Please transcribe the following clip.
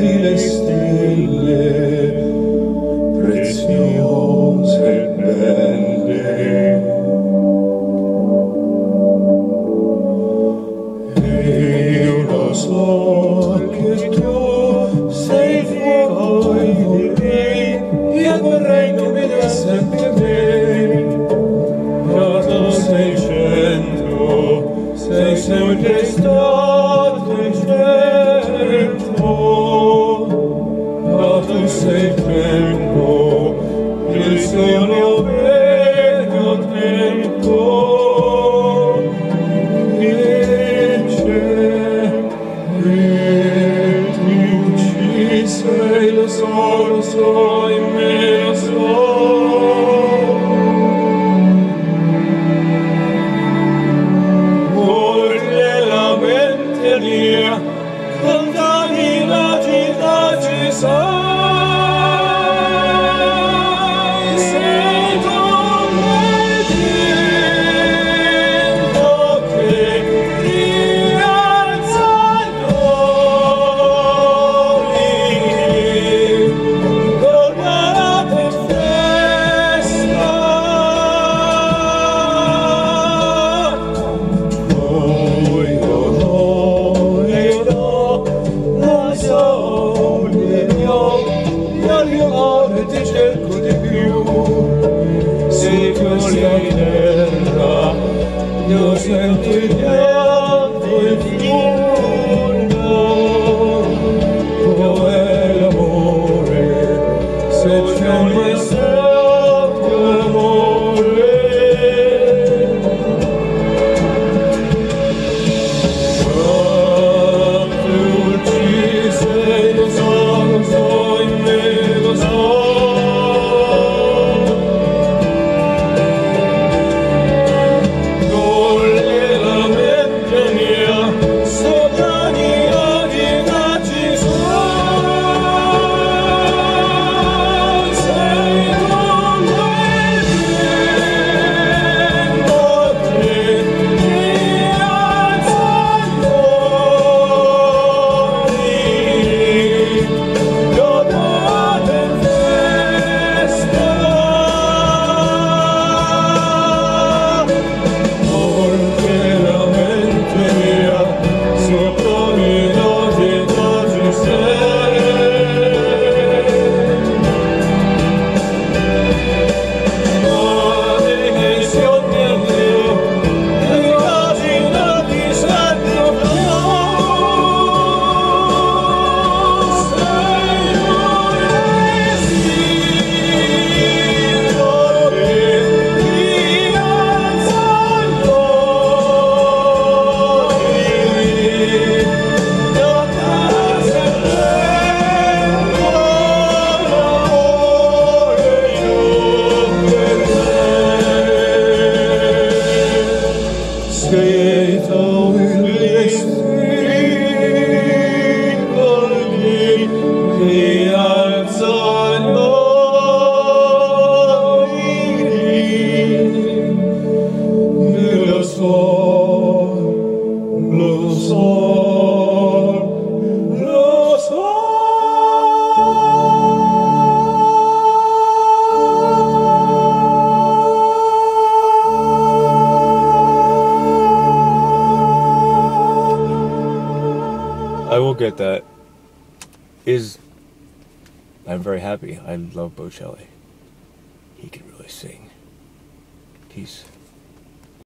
vedi le stelle preziose e belle, e io lo so che tu sei fuoco di me, io vorrei che vedesse anche me. Sei centro, sei sempre stato il centro, ma tu sei tempo, il solo vero tempo, e c'è, e tu ci sei, lo so, in me lo so. Contaminati ci sei, sei come il vento che rialza noi, tornate in festa. Ti cerco di più, sei così in terra, io sento il pianto e il fiuto, dov'è l'amore, se c'è un messaggio d'amore. Ma tu ci sei, lo so, in me lo so. I will get that. I'm very happy. I love Bocelli. He can really sing. Peace.